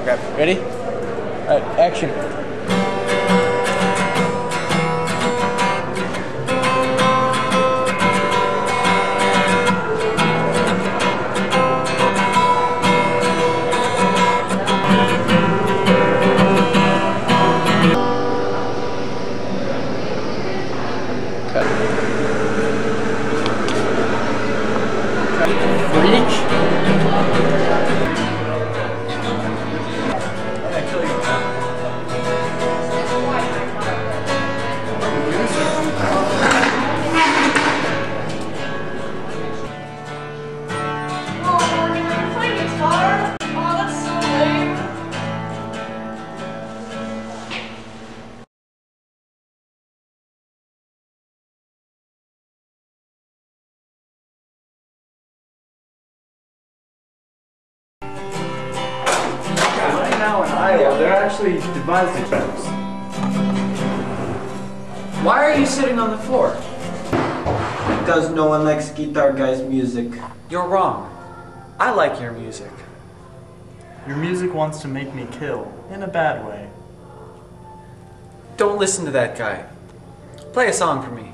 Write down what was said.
choreograph. Ready? Alright, action. Now in Iowa, they're actually devising tracks. Why are you sitting on the floor? Because no one likes Guitar Guy's music. You're wrong. I like your music. Your music wants to make me kill, in a bad way. Don't listen to that guy. Play a song for me.